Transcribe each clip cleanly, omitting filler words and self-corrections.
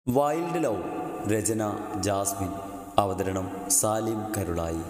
Wild love രചന Jasmine അവതരണം സാലിം കരുളായി.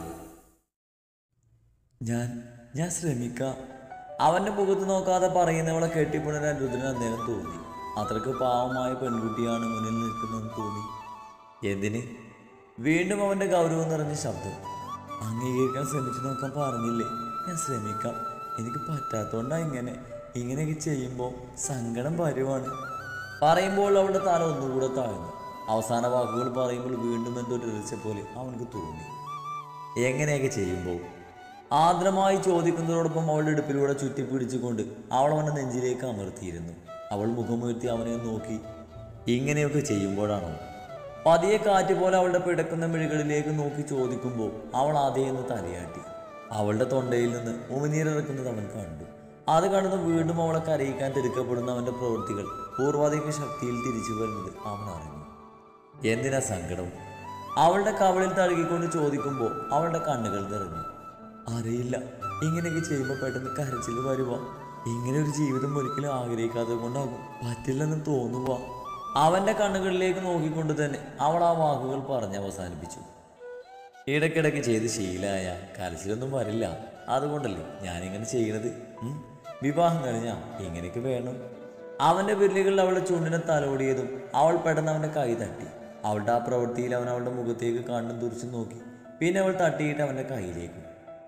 ഞാൻ ശ്രമിക്കാം. അവൻ്റെ മുഖത്ത് നോക്കാതെ പറയുന്നവളെ കെട്ടിപ്പുണരാൻ രുദ്രൻ അന്നേരം തോന്നി. അത്രയ്ക്ക് പാവമായ പെൺകുട്ടിയാണ് മുന്നിൽ നിൽക്കുന്നതെന്ന് തോന്നി. എന്തിന്? വീണ്ടും അവൻ്റെ ഗൗരവം നിറഞ്ഞ ശബ്ദം. അംഗീകരിക്കാൻ ശ്രമിച്ചു നോക്കാൻ പറഞ്ഞില്ലേ? ഞാൻ ശ്രമിക്കാം. എനിക്ക് പറ്റാത്തതുകൊണ്ടാണ് ഇങ്ങനെയൊക്കെ ചെയ്യുമ്പോൾ സങ്കടം വരുവാണ്. പറയുമ്പോൾ അവളുടെ തല ഒന്നുകൂടെ താഴ്ന്നു. അവസാന വാക്കുകൾ പറയുമ്പോൾ വീണ്ടും എന്തോ രസിച്ച പോലെ അവനക്ക് തോന്നി. എങ്ങനെയൊക്കെ ചെയ്യുമ്പോൾ? ആർദ്രമായി ചോദിക്കുന്നതോടൊപ്പം അവളുടെ ഇടുപ്പിലൂടെ ചുറ്റിപ്പിടിച്ചുകൊണ്ട് അവൾ അവൻ്റെ നെഞ്ചിലേക്ക് അമർത്തിയിരുന്നു. അവൾ മുഖമുയർത്തി അവനെ നോക്കി. ഇങ്ങനെയൊക്കെ ചെയ്യുമ്പോഴാണോ? പതിയെ കാറ്റ് പോലെ അവളുടെ പിടക്കുന്ന മിഴികളിലേക്ക് നോക്കി ചോദിക്കുമ്പോൾ അവൾ ആദ്യം തലയാട്ടി. അവളുടെ തൊണ്ടയിൽ നിന്ന് ഉമിനീരിറക്കുന്നത് അവൻ കണ്ടു. അത് കണ്ടത് വീണ്ടും അവളെ കരയിക്കാൻ തിടുക്കപ്പെടുന്ന അവൻ്റെ പ്രവൃത്തികൾ പൂർവാധിക ശക്തിയിൽ തിരിച്ചു വരുന്നത് അവൻ അറിഞ്ഞു. എന്തിനാ സങ്കടം? അവളുടെ കവളിൽ തഴുകിക്കൊണ്ട് ചോദിക്കുമ്പോൾ അവളുടെ കണ്ണുകൾ നിറഞ്ഞു. അറിയില്ല, ഇങ്ങനെയൊക്കെ ചെയ്യുമ്പോൾ പെട്ടെന്ന് കരച്ചിൽ വരുക. ഇങ്ങനെ ഒരു ജീവിതം ഒരിക്കലും ആഗ്രഹിക്കാതെ കൊണ്ടാകും. പറ്റില്ലെന്ന് തോന്നുക. അവൻ്റെ കണ്ണുകളിലേക്ക് നോക്കിക്കൊണ്ട് തന്നെ അവൾ ആ വാക്കുകൾ പറഞ്ഞ് അവസാനിപ്പിച്ചു. ഇടയ്ക്കിടയ്ക്ക് ചെയ്ത് ശീലമായ കരച്ചിലൊന്നും വരില്ല. അതുകൊണ്ടല്ലേ ഞാനിങ്ങനെ ചെയ്യണത്. വിവാഹം കഴിഞ്ഞാൽ ഇങ്ങനെയൊക്കെ വേണം. അവൻ്റെ വിരലുകളിൽ അവളുടെ ചുണ്ടിനെ തലോടിയതും അവൾ പെട്ടെന്ന് അവൻ്റെ കൈ തട്ടി. അവളുടെ ആ പ്രവൃത്തിയിൽ അവൻ അവളുടെ മുഖത്തേക്ക് കണ്ണും തുറിച്ചു നോക്കി. പിന്നെ അവൾ തട്ടിയിട്ട് അവൻ്റെ കയ്യിലേക്ക്.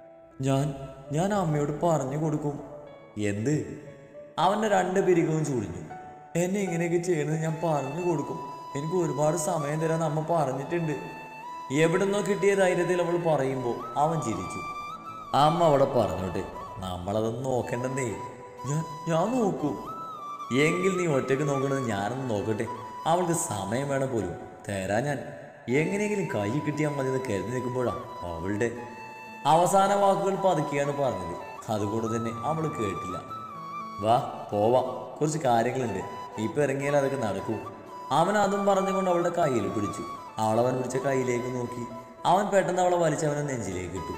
ഞാൻ അമ്മയോട് പറഞ്ഞു കൊടുക്കും. എന്ത്? അവൻ്റെ രണ്ട് പിരികവും ചുളിഞ്ഞു. എന്നെ ഇങ്ങനെയൊക്കെ ചെയ്യണമെന്ന് ഞാൻ പറഞ്ഞു കൊടുക്കും. എനിക്ക് ഒരുപാട് സമയം തരാൻ അമ്മ പറഞ്ഞിട്ടുണ്ട്. എവിടുന്നോ കിട്ടിയ ധൈര്യത്തിൽ അവൾ പറയുമ്പോൾ അവൻ ചിരിച്ചു. അമ്മ അവിടെ പറഞ്ഞോട്ടെ, നമ്മളതൊന്നും നോക്കണ്ടെന്നേ. ഞാൻ നോക്കും. എങ്കിൽ നീ ഒറ്റയ്ക്ക് നോക്കണത് ഞാനൊന്ന് നോക്കട്ടെ. അവൾക്ക് സമയം വേണം പോലും തരാൻ. ഞാൻ എങ്ങനെയെങ്കിലും കൈ കിട്ടിയാൽ മതി എന്ന് കരുതി നിൽക്കുമ്പോഴാണ് അവളുടെ അവസാന വാക്കുകൾ പതുക്കിയാണ് പറഞ്ഞത്. അതുകൊണ്ട് തന്നെ അവൾ കേട്ടില്ല. വാ പോവാം, കുറച്ച് കാര്യങ്ങളുണ്ട്. ഇപ്പം ഇറങ്ങിയാൽ അതൊക്കെ നടക്കൂ. അവൻ അതും പറഞ്ഞുകൊണ്ട് അവളുടെ കയ്യിൽ പിടിച്ചു. അവളവൻ പിടിച്ച കയ്യിലേക്ക് നോക്കി. അവൻ പെട്ടെന്ന് അവളെ വലിച്ചവനെ നെഞ്ചിലേക്ക് ഇട്ടു.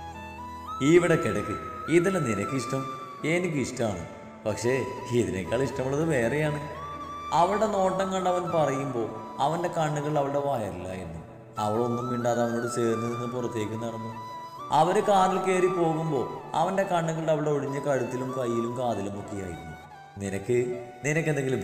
ഇവിടെ കിടക്ക്. ഇതല്ല നിനക്കിഷ്ടം, എനിക്കിഷ്ടമാണ്. പക്ഷേ ഇതിനേക്കാൾ ഇഷ്ടമുള്ളത് വേറെയാണ്. അവളുടെ നോട്ടം കണ്ട് അവൻ പറയുമ്പോൾ അവൻ്റെ കണ്ണുകൾ അവളുടെ വയറിലായിരുന്നു. അവളൊന്നും മിണ്ടാതെ അവനോട് ചേർന്ന് നിന്ന് പുറത്തേക്ക് നടന്നു. അവർ കാറിൽ കയറി പോകുമ്പോൾ അവൻ്റെ കണ്ണുകൾ അവളുടെ ഒടിഞ്ഞ കഴുത്തിലും കയ്യിലും കാതിലുമൊക്കെയായിരുന്നു. നിനക്കെന്തെങ്കിലും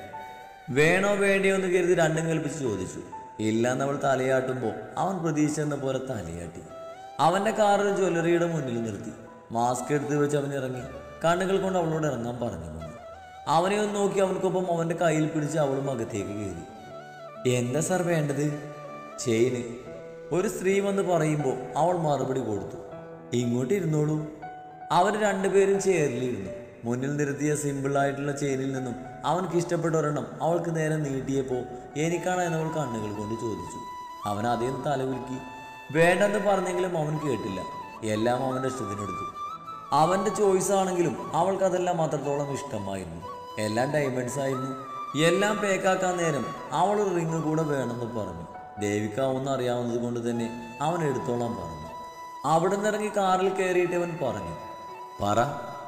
വേണോ വേണ്ടിയോ എന്ന് കരുതി രണ്ടും കൽപ്പിച്ച് ചോദിച്ചു. ഇല്ലാന്ന് അവൾ തലയാട്ടുമ്പോൾ അവൻ പ്രതീക്ഷിച്ചെന്ന പോലെ തലയാട്ടി. അവൻ്റെ കാറിൽ ജ്വല്ലറിയുടെ മുന്നിൽ നിർത്തി. മാസ്ക് എടുത്ത് വെച്ച് അവൻ ഇറങ്ങി. കണ്ണുകൾ കൊണ്ട് അവളോട് ഇറങ്ങാൻ പറഞ്ഞുകൊണ്ട് അവനെ ഒന്ന് നോക്കി അവനക്കൊപ്പം അവൻ്റെ കയ്യിൽ പിടിച്ച് അവളും അകത്തേക്ക് കയറി. എന്താ സാർ വേണ്ടത്? ചെയിന്. ഒരു സ്ത്രീ വന്ന് പറയുമ്പോൾ അവൾ മറുപടി കൊടുത്തു. ഇങ്ങോട്ട് ഇരുന്നോളൂ. അവർ രണ്ടുപേരും ചെയറിലിരുന്നു. മുന്നിൽ നിർത്തിയ സിമ്പിളായിട്ടുള്ള ചെയിനിൽ നിന്നും അവനക്ക് ഇഷ്ടപ്പെട്ട ഒരെണ്ണം അവൾക്ക് നേരെ നീട്ടിയപ്പോൾ എനിക്കാണ് എന്നവൾ കണ്ണുകൾ കൊണ്ട് ചോദിച്ചു. അവൻ അതേന്ന് തലകുലുക്കി. വേണ്ടെന്ന് പറഞ്ഞെങ്കിലും അവൻ കേട്ടില്ല. എല്ലാം അവൻ്റെ ഇഷ്ടത്തിനെടുത്തു. അവൻ്റെ ചോയ്സ് ആണെങ്കിലും അവൾക്കതെല്ലാം അത്രത്തോളം ഇഷ്ടമായിരുന്നു. എല്ലാം ഡയമണ്ട്സ് ആയിരുന്നു. എല്ലാം പേക്കാക്കാൻ നേരം അവളൊരു റിങ് കൂടെ വേണമെന്ന് പറഞ്ഞു. ദേവിക്കാവുന്ന അറിയാവുന്നത് കൊണ്ട് തന്നെ അവൻ എടുത്തോളാൻ പറഞ്ഞു. അവിടെ നിന്നിറങ്ങി കാറിൽ കയറിയിട്ട് അവൻ പറഞ്ഞു. പറ.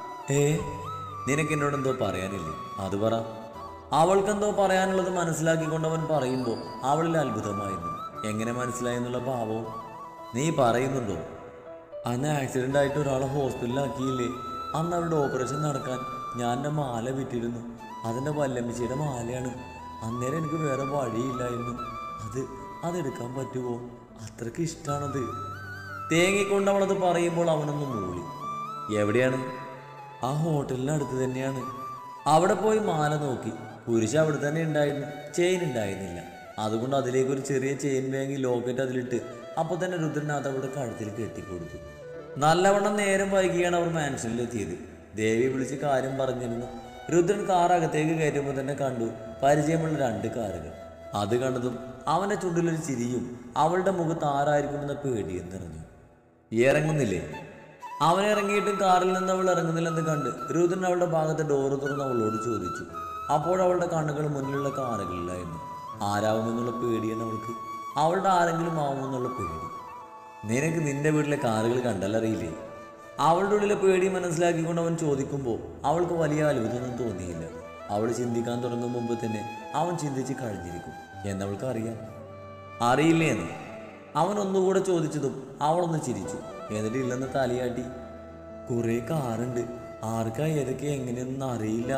നിനക്കെന്നോടെന്തോ പറയാനില്ലേ? അത് പറ. അവൾക്കെന്തോ പറയാനുള്ളത് മനസ്സിലാക്കിക്കൊണ്ടവൻ പറയുമ്പോൾ അവളിൽ അത്ഭുതമായിരുന്നു. എങ്ങനെ മനസ്സിലായെന്നുള്ള ഭാവവും. നീ പറയുന്നുണ്ടോ? അന്ന് ആക്സിഡൻ്റ് ആയിട്ട് ഒരാളെ ഹോസ്പിറ്റലിലാക്കിയില്ലേ? അന്ന് അവരുടെ ഓപ്പറേഷൻ നടക്കാൻ ഞാൻ എൻ്റെ മാല വിറ്റിരുന്നു. അതെൻ്റെ വല്ലമ്മച്ചിയുടെ മാലയാണ്. അന്നേരം എനിക്ക് വേറെ വഴിയില്ലായിരുന്നു. അതെടുക്കാൻ പറ്റുമോ? അത്രയ്ക്ക് ഇഷ്ടമാണത്. തേങ്ങിക്കൊണ്ട് അവളത് പറയുമ്പോൾ അവനൊന്ന് മൂളി. എവിടെയാണ്? ആ ഹോട്ടലിനടുത്ത് തന്നെയാണ്. അവിടെ പോയി മാല നോക്കി. കുരിശ് അവിടെ തന്നെ ഉണ്ടായിരുന്നു. ചെയിൻ ഉണ്ടായിരുന്നില്ല. അതുകൊണ്ട് അതിലേക്കൊരു ചെറിയ ചെയിൻ വാങ്ങി ലോക്കറ്റ് അതിലിട്ട് അപ്പോൾ തന്നെ രുദ്രനാഥ് അവളുടെ കഴുത്തിൽ കെട്ടിക്കൊടുത്തു. നല്ലവണ്ണം നേരം വൈകിയാണ് അവർ മാൻഷനിലെത്തിയത്. ദേവി വിളിച്ച് കാര്യം പറഞ്ഞിരുന്നു. രുദ്രൻ കാർ അകത്തേക്ക് കയറ്റുമ്പോൾ തന്നെ കണ്ടു പരിചയമുള്ള രണ്ട് കാറുകൾ. അത് കണ്ടതും അവൻ്റെ ചുണ്ടിലൊരു ചിരിയും അവളുടെ മുഖത്ത് ആരായിരിക്കുമെന്ന പേടിയും നിറഞ്ഞു. ഇറങ്ങുന്നില്ലേ? അവൻ ഇറങ്ങിയിട്ടും കാറിൽ നിന്ന് അവൾ ഇറങ്ങുന്നില്ലെന്ന് കണ്ട് രുദ്രൻ അവളുടെ ഭാഗത്തെ ഡോറ് തുറന്ന് അവളോട് ചോദിച്ചു. അപ്പോഴവളുടെ കണ്ണുകൾ മുന്നിലുള്ള കാറുകളിലായിരുന്നു. ആരാവുമെന്നുള്ള പേടിയാണ് അവൾക്ക്. അവളുടെ ആരെങ്കിലും ആവുമെന്നുള്ള പേടി. നിനക്ക് നിന്റെ വീട്ടിലെ കാറുകൾ കണ്ടല്ലറിയില്ലേ? അവളുടെ ഉള്ളിലെ പേടി മനസ്സിലാക്കിക്കൊണ്ട് അവൻ ചോദിക്കുമ്പോൾ അവൾക്ക് വലിയ അത്ഭുതമൊന്നും തോന്നിയില്ല. അവൾ ചിന്തിക്കാൻ തുടങ്ങും മുമ്പ് തന്നെ അവൻ ചിന്തിച്ച് കഴിഞ്ഞിരിക്കും. എന്നവൾക്ക് അറിയാം. അറിയില്ലേന്ന് അവൻ ഒന്നുകൂടെ ചോദിച്ചതും അവളൊന്ന് ചിരിച്ചു. എന്നിട്ട് ഇല്ലെന്ന് തലയാട്ടി. കുറേ കാറുണ്ട്, ആർക്കാ ഏതൊക്കെ എങ്ങനെയൊന്നും അറിയില്ല.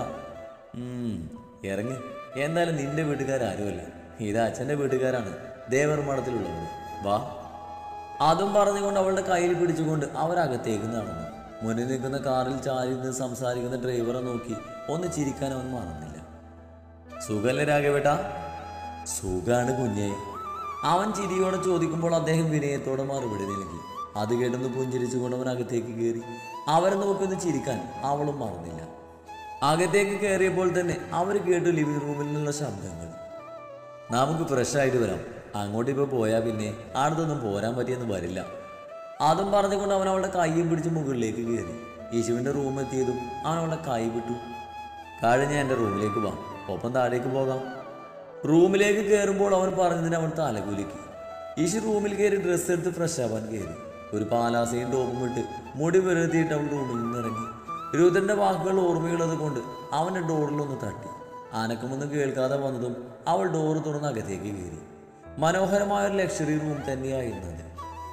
ഇറങ്ങി. എന്തായാലും നിന്റെ വീട്ടുകാരുമല്ല, ഇത് അച്ഛൻ്റെ വീട്ടുകാരാണ്, ദേവർമഠത്തിലുള്ളവർ. വാ. അതും പറഞ്ഞുകൊണ്ട് അവളുടെ കയ്യിൽ പിടിച്ചുകൊണ്ട് അവരകത്തേക്ക് നടന്നു. മുന്നിൽ നിൽക്കുന്ന കാറിൽ ചാരി നിന്ന് സംസാരിക്കുന്ന ഡ്രൈവറെ നോക്കി ഒന്ന് ചിരിക്കാൻ അവൻ മറന്നില്ല. സുഖല്ലേ രാഘവേട്ടാ? സുഖാണ് കുഞ്ഞേ. അവൻ ചിരിയോടെ ചോദിക്കുമ്പോൾ അദ്ദേഹം വിനയത്തോടെ മറുപടി നൽകി. അത് കേട്ടൊന്ന് പുഞ്ചിരിച്ചുകൊണ്ട് അവൻ അകത്തേക്ക് കയറി. അവരെ നോക്കിയൊന്ന് ചിരിക്കാൻ അവളും മറന്നില്ല. അകത്തേക്ക് കയറിയപ്പോൾ തന്നെ അവർ കേട്ടു ലിവിംഗ് റൂമിൽ നിന്നുള്ള ശബ്ദങ്ങൾ. നമുക്ക് ഫ്രഷായിട്ട് വരാം, അങ്ങോട്ടിപ്പോൾ പോയാൽ പിന്നെ അടുത്തൊന്നും പോരാൻ പറ്റിയെന്ന് വരില്ല. അതും പറഞ്ഞുകൊണ്ട് അവൻ അവളുടെ കൈയും പിടിച്ച് മുകളിലേക്ക് കയറി. യേശുവിൻ്റെ റൂം എത്തിയതും അവൻ അവളുടെ കൈ വിട്ടു. കഴിഞ്ഞ എൻ്റെ റൂമിലേക്ക് വാ, ഒപ്പം താഴേക്ക് പോകാം. റൂമിലേക്ക് കയറുമ്പോൾ അവൻ പറഞ്ഞതിന് അവൻ തലകുലുക്കി. യേശു റൂമിൽ കയറി ഡ്രസ്സ് എടുത്ത് ഫ്രഷ് ആവാൻ കയറി. ഒരു പാലാസയും ടോപ്പും ഇട്ട് മുടി വെറുതെയിട്ട് അവൾ റൂമിൽ നിന്ന് ഇറങ്ങി. രുദ്രന്റെ വാക്കുകൾ ഓർമ്മയുള്ളത് കൊണ്ട് അവൻ്റെ ഡോറിലൊന്ന് തട്ടി. അനക്കമൊന്നും കേൾക്കാതെ വന്നതും അവൾ ഡോറ് തുറന്ന് അകത്തേക്ക് കയറി. മനോഹരമായ ഒരു ലക്ഷറി റൂം തന്നെയായിരുന്നത്.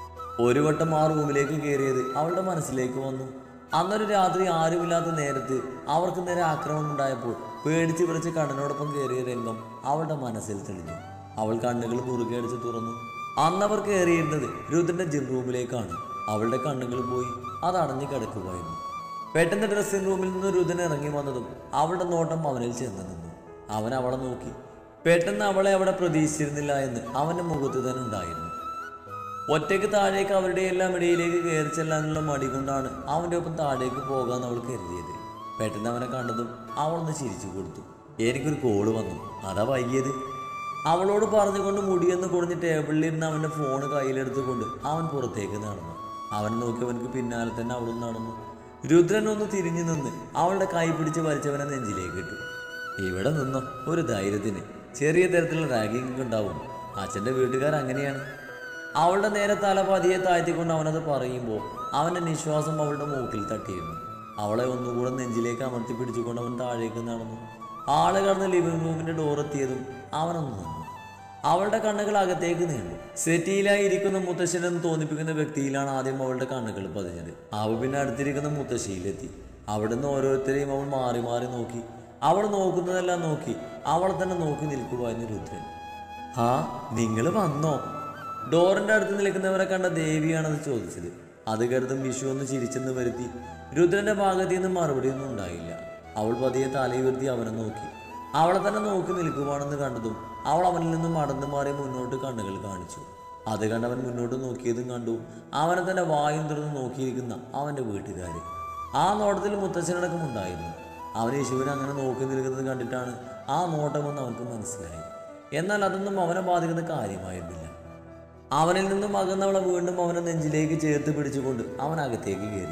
ഒരു വട്ടം ആ റൂമിലേക്ക് കയറിയത് അവളുടെ മനസ്സിലേക്ക് വന്നു. അന്നൊരു രാത്രി ആരുമില്ലാത്ത നേരത്ത് അവർക്ക് നേരെ ആക്രമണം ഉണ്ടായപ്പോൾ പേടിച്ച് വിളിച്ച് കണ്ണനോടൊപ്പം കയറിയ രംഗം അവളുടെ മനസ്സിൽ തെളിഞ്ഞു. അവൾ കണ്ണുകൾ മുറുകെ അടിച്ച് തുറന്നു. അന്നവർ കയറിയിരുന്നത് രുദ്രന്റെ ജിം റൂമിലേക്കാണ്. അവളുടെ കണ്ണുകൾ പോയി, അത് അടഞ്ഞു കിടക്കുമായിരുന്നു. പെട്ടെന്ന് ഡ്രസ്സിംഗ് റൂമിൽ നിന്ന് രുദ്രൻ ഇറങ്ങി വന്നതും അവളുടെ നോട്ടം അവനിൽ ചെന്ന് നിന്നു. അവൻ അവളെ നോക്കി. പെട്ടെന്ന് അവളെ അവിടെ പ്രതീക്ഷിച്ചിരുന്നില്ല എന്ന് അവൻ്റെ മുഖത്ത് തന്നെ ഉണ്ടായിരുന്നു. ഒറ്റയ്ക്ക് താഴേക്ക് അവരുടെ എല്ലാം ഇടയിലേക്ക് കയറി ചെല്ലാനുള്ള മടി കൊണ്ടാണ് അവൻ്റെ ഒപ്പം താഴേക്ക് പോകാൻ അവൾ കരുതിയത്. പെട്ടെന്ന് അവനെ കണ്ടതും അവളൊന്ന് ചിരിച്ചു കൊടുത്തു. എനിക്കൊരു കോള് വന്നു, അതാ വൈകിയത്. അവളോട് പറഞ്ഞുകൊണ്ട് മുടിയെന്ന് കുടിഞ്ഞ് ടേബിളിലിരുന്ന് അവൻ്റെ ഫോണ് കയ്യിലെടുത്തുകൊണ്ട് അവൻ പുറത്തേക്ക് നടന്നു. അവൻ നോക്കി അവനക്ക് പിന്നാലെ തന്നെ അവളും നടന്നു. രുദ്രൻ ഒന്ന് തിരിഞ്ഞു നിന്ന് അവളുടെ കൈ പിടിച്ച് വലിച്ചവനെ നെഞ്ചിലേക്ക് ഇട്ടു. ഇവിടെ നിന്നോ, ഒരു ധൈര്യത്തിന്. ചെറിയ തരത്തിലുള്ള റാഗിങ് ഉണ്ടാവും, അച്ഛൻ്റെ വീട്ടുകാർ അങ്ങനെയാണ്. അവളുടെ നേരെ തല പതിയെ താഴ്ത്തിക്കൊണ്ട് അവനത് പറയുമ്പോൾ അവൻ്റെ നിശ്വാസം അവളുടെ മൂക്കിൽ തട്ടിയിരുന്നു. അവളെ ഒന്നുകൂടെ നെഞ്ചിലേക്ക് അമർത്തി പിടിച്ചുകൊണ്ട് അവൻ താഴേക്ക് നടന്നു. ആള് കടന്ന് ലിവിംഗ് റൂമിൻ്റെ ഡോറെത്തിയതും അവനൊന്ന് നിന്നു. അവളുടെ കണ്ണുകൾ അകത്തേക്ക് നീണ്ടു. സെറ്റിയിലായി ഇരിക്കുന്ന മുത്തശ്ശനെന്ന് തോന്നിപ്പിക്കുന്ന വ്യക്തിയിലാണ് ആദ്യം അവളുടെ കണ്ണുകൾ പതിഞ്ഞത്. അവൾ പിന്നെ അടുത്തിരിക്കുന്ന മുത്തശ്ശിയിലെത്തി. അവിടുന്ന് ഓരോരുത്തരെയും അവൾ മാറി മാറി നോക്കി. അവൾ നോക്കുന്നതെല്ലാം നോക്കി അവളെ തന്നെ നോക്കി നിൽക്കുവായിരുന്നു രുദ്രൻ. ആ, നിങ്ങൾ വന്നോ? ഡോറിൻ്റെ അടുത്ത് നിൽക്കുന്നവരെ കണ്ട ദേവിയാണത് ചോദിച്ചത്. അത് കരുതും വിഷു ഒന്ന് ചിരിച്ചെന്ന് വരുത്തി. രുദ്രന്റെ ഭാഗത്തു നിന്ന് മറുപടിയൊന്നും ഉണ്ടായില്ല. അവൾ പതിയെ തലയുയർത്തി അവനെ നോക്കി. അവളെ തന്നെ നോക്കി നിൽക്കുവാണെന്ന് കണ്ടതും അവൾ അവനിൽ നിന്നും മടന്നു മാറി മുന്നോട്ട് കണ്ണുകൾ കാണിച്ചു. അത് കണ്ടവൻ മുന്നോട്ട് നോക്കിയതും കണ്ടു അവനെ തന്നെ വായും തുറന്ന് നോക്കിയിരിക്കുന്ന അവൻ്റെ വീട്ടുകാർ. ആ നോട്ടത്തിൽ മുത്തച്ഛനടക്കം ഉണ്ടായിരുന്നു. അവൻ യേശുവിനെ അങ്ങനെ നോക്കി നിൽക്കുന്നത് കണ്ടിട്ടാണ് ആ നോട്ടമെന്ന് അവർക്ക് മനസ്സിലായി. എന്നാൽ അതൊന്നും അവനെ ബാധിക്കുന്ന കാര്യമായിരുന്നില്ല. അവനിൽ നിന്നും അകന്നവളെ വീണ്ടും അവനെ നെഞ്ചിലേക്ക് ചേർത്ത് പിടിച്ചുകൊണ്ട് അവൻ അകത്തേക്ക് കയറി.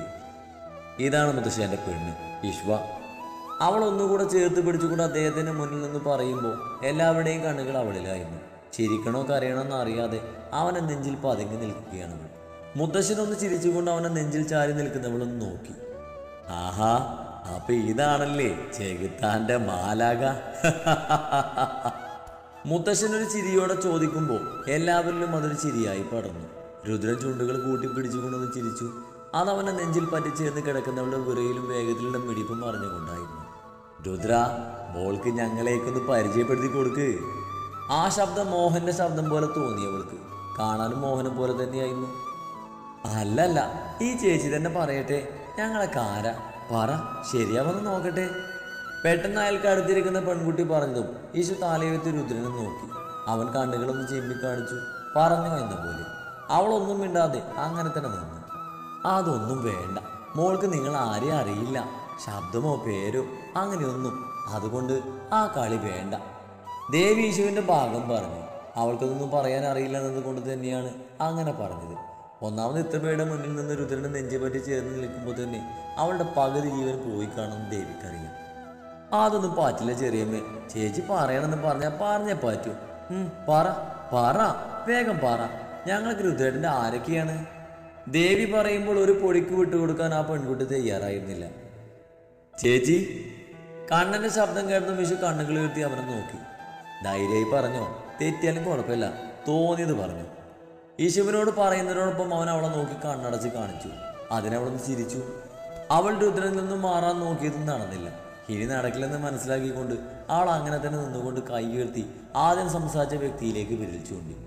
ഇതാണ് മുത്തശ്ശി എൻ്റെ പെണ്ണ് വിശ്വ. അവൾ ഒന്നുകൂടെ ചേർത്ത് പിടിച്ചുകൊണ്ട് അദ്ദേഹത്തിന് മുന്നിൽ നിന്ന് പറയുമ്പോൾ എല്ലാവരുടെയും കണ്ണുകൾ അവളിലായിരുന്നു. ചിരിക്കണോ കരയണോ എന്നറിയാതെ അവനെ നെഞ്ചിൽ പതുങ്ങി നിൽക്കുകയാണവൾ. മുത്തശ്ശനൊന്ന് ചിരിച്ചുകൊണ്ട് അവനെ നെഞ്ചിൽ ചാരി നിൽക്കുന്നവളൊന്ന് നോക്കി. ആഹാ, അപ്പൊ ഇതാണല്ലേ ചെകുത്താന്റെ മാലാക. മുത്തശ്ശനൊരു ചിരിയോടെ ചോദിക്കുമ്പോൾ എല്ലാവരിലും അതൊരു ചിരിയായി പടർന്നു. രുദ്രൻ ചുണ്ടുകൾ കൂട്ടിപ്പിടിച്ചുകൊണ്ടൊന്ന് ചിരിച്ചു. അതവനെ നെഞ്ചിൽ പറ്റിച്ചേർന്ന് കിടക്കുന്നവളുടെ വിറയിലും വേഗത്തിലുള്ള മിടിപ്പും അറിഞ്ഞുകൊണ്ടായിരുന്നു. രുദ്ര, മോൾക്ക് ഞങ്ങളേക്കൊന്ന് പരിചയപ്പെടുത്തി കൊടുക്ക്. ആ ശബ്ദം മോഹന്റെ ശബ്ദം പോലെ തോന്നിയവൾക്ക്. കാണാനും മോഹനെ പോലെ തന്നെയായിരുന്നു. അല്ലല്ല, ഈ ചേച്ചി തന്നെ പറയട്ടെ, ഞങ്ങളെ കാര പറ, ശരിയാവെന്ന് നോക്കട്ടെ. പെട്ടെന്ന് അയാൾക്ക് അടുത്തിരിക്കുന്ന പെൺകുട്ടി പറഞ്ഞതും യേശു താലയെത്തി രുദ്രനെ നോക്കി. അവൻ കണ്ണുകളൊന്ന് ചെമ്മിക്കാണിച്ചു. പറഞ്ഞു എന്ന പോലെ. അവളൊന്നും മിണ്ടാതെ അങ്ങനെ തന്നെ നിന്നു. അതൊന്നും വേണ്ട മോൾക്ക്, നിങ്ങൾ ആരെയും അറിയില്ല, ശബ്ദമോ പേരോ അങ്ങനെയൊന്നും, അതുകൊണ്ട് ആ കളി വേണ്ട. ദേവി യേശുവിൻ്റെ ഭാഗം പറഞ്ഞു. അവൾക്കതൊന്നും പറയാൻ അറിയില്ല എന്നതുകൊണ്ട് തന്നെയാണ് അങ്ങനെ പറഞ്ഞത്. ഒന്നാമത് ഇത്ര പേരുടെ മുന്നിൽ നിന്ന് രുദ്രനെ നെഞ്ചെ പറ്റി ചേർന്ന് നിൽക്കുമ്പോൾ തന്നെ അവളുടെ പകുതി ജീവൻ പോയി കാണുമെന്ന് ദേവിക്കറിയാം. അതൊന്നും പറ്റില്ല ചെറിയമ്മേ, ചേച്ചി പറയണമെന്ന് പറഞ്ഞാൽ പറഞ്ഞേ പറ്റൂ. പറ പറ, വേഗം പറ, ഞങ്ങൾക്ക് രുദ്രേട്ടൻ്റെ ആരൊക്കെയാണ്? ദേവി പറയുമ്പോൾ ഒരു പൊടിക്ക് വിട്ടുകൊടുക്കാൻ ആ പെൺകുട്ടി തയ്യാറായിരുന്നില്ല. ചേച്ചി, കണ്ണൻ്റെ ശബ്ദം കേട്ടതും വിഷു കണ്ണുകൾ ഉയർത്തി അവനെ നോക്കി. ധൈര്യമായി പറഞ്ഞോ, തെറ്റിയാലും കുഴപ്പമില്ല, തോന്നിയത് പറഞ്ഞു. ഈശുവിനോട് പറയുന്നതിനോടൊപ്പം അവൻ അവളെ നോക്കി കണ്ണടച്ച് കാണിച്ചു. അതിനവളൊന്ന് ചിരിച്ചു. അവൾ രുദ്രനിൽ നിന്നും മാറാൻ നോക്കിയതും നടന്നില്ല. ഇനി നടക്കില്ലെന്ന് മനസ്സിലാക്കിക്കൊണ്ട് അവൾ അങ്ങനെ തന്നെ നിന്നുകൊണ്ട് കൈ ഉയർത്തി ആദ്യം സംസാരിച്ച വ്യക്തിയിലേക്ക് വിരൽ ചൂണ്ടി.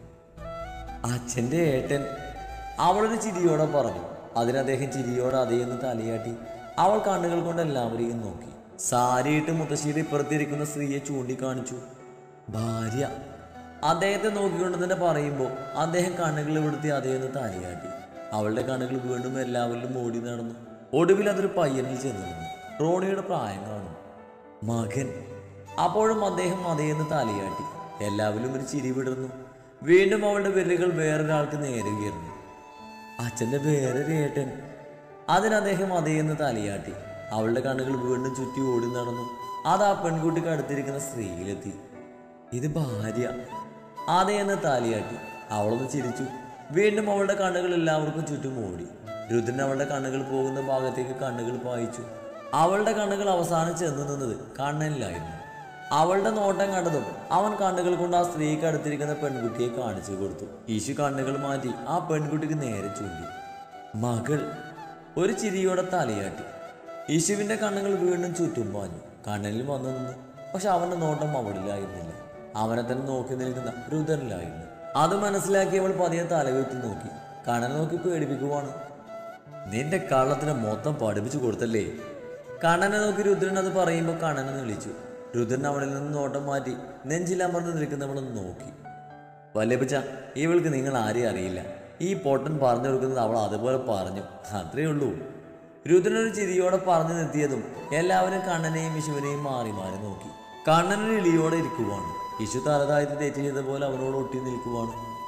അച്ഛൻ്റെ ഏട്ടൻ, അവളൊരു ചിരിയോടെ പറഞ്ഞു. അതിന് അദ്ദേഹം ചിരിയോടെ അതേന്ന് തലയാട്ടി. അവൾ കണ്ണുകൾ കൊണ്ട് എല്ലാവരെയും നോക്കി. സാരിയിട്ട് മുത്തശ്ശിയുടെ ഇപ്പുറത്തിരിക്കുന്ന സ്ത്രീയെ ചൂണ്ടിക്കാണിച്ചു. ഭാര്യ. അദ്ദേഹത്തെ നോക്കിക്കൊണ്ട് തന്നെ പറയുമ്പോൾ അദ്ദേഹം കണ്ണുകൾ വിടുത്തി അതേന്ന് തലയാട്ടി. അവളുടെ കണ്ണുകൾ വീണ്ടും എല്ലാവരിലും ഓടി നടന്നു. ഒടുവിൽ അതൊരു പയ്യനിൽ ചെന്നു നിന്നു. റോണിയുടെ പ്രായം കാണും. മകൻ. അപ്പോഴും അദ്ദേഹം അതേന്ന് തലയാട്ടി. എല്ലാവരും ഒരു ചിരി വിടുന്നു. വീണ്ടും അവളുടെ വിരലുകൾ വേറൊരാൾക്ക് നേരെ ഉയർന്നു. അച്ഛൻ്റെ വേറൊരു ഏട്ടൻ. അതിന് അദ്ദേഹം അതേന്ന് തലയാട്ടി. അവളുടെ കണ്ണുകൾ വീണ്ടും ചുറ്റി ഓടി നടന്നു. അത് ആ പെൺകുട്ടിക്ക് അടുത്തിരിക്കുന്ന സ്ത്രീയിലെത്തി. ഇത് ഭാര്യ. അതേന്ന് തലയാട്ടി. അവളൊന്ന് ചിരിച്ചു. വീണ്ടും അവളുടെ കണ്ണുകൾ എല്ലാവർക്കും ചുറ്റും ഓടി. രുദ്രൻ അവളുടെ കണ്ണുകൾ പോകുന്ന ഭാഗത്തേക്ക് കണ്ണുകൾ പായിച്ചു. അവളുടെ കണ്ണുകൾ അവസാനം ചെന്നു നിന്നത് കണ്ണനിലായിരുന്നു. അവളുടെ നോട്ടം കണ്ടതും അവൻ കണ്ണുകൾ കൊണ്ട് ആ സ്ത്രീക്ക് അടുത്തിരിക്കുന്ന പെൺകുട്ടിയെ കാണിച്ചു കൊടുത്തു. ഈശു കണ്ണുകൾ മാറ്റി ആ പെൺകുട്ടിക്ക് നേരെ ചൂണ്ടി. മകൾ. ഒരു ചിരിയോടെ തലയാട്ടി. യേശുവിൻ്റെ കണ്ണുകൾ വീണ്ടും ചുറ്റും പാഞ്ഞു. കണ്ണനിൽ വന്നു നിന്നു. പക്ഷെ അവൻ്റെ നോട്ടം അവളിലായിരുന്നില്ല. അവനെ തന്നെ നോക്കി നിൽക്കുന്ന രുദ്രനിലായിരുന്നു. അത് മനസ്സിലാക്കിയവൾ പതിയെ തലവെത്തി നോക്കി. കണ്ണനെ നോക്കി പേടിപ്പിക്കുവാണ്. നിന്റെ കള്ളത്തിനെ മൊത്തം പഠിപ്പിച്ചു കൊടുത്തല്ലേ? കണ്ണനെ നോക്കി രുദ്രൻ അത് പറയുമ്പോൾ കണ്ണനെ വിളിച്ചു. രുദ്രൻ അവളിൽ നിന്ന് നോട്ടം മാറ്റി നെഞ്ചിലമർന്ന് നിൽക്കുന്നവളൊന്ന് നോക്കി. വല്യപ്പച്ച, ഇവൾക്ക് നിങ്ങൾ ആരെയും അറിയില്ല. ഈ പൊട്ടൻ പറഞ്ഞു കൊടുക്കുന്നത് അവൾ അതുപോലെ പറഞ്ഞു, അത്രയേ ഉള്ളൂ. രുദ്രനൊരു ചിരിയോടെ പറഞ്ഞു നിർത്തിയതും എല്ലാവരും കണ്ണനെയും വിഷുവിനെയും മാറി മാറി നോക്കി. കണ്ണനൊരു ഇളിയോടെ ഇരിക്കുവാണ്. വിഷു തലതാഴ്ത്തി തെറ്റ് ചെയ്ത പോലെ അവനോട് ഒട്ടി നിൽക്കുവാണ്.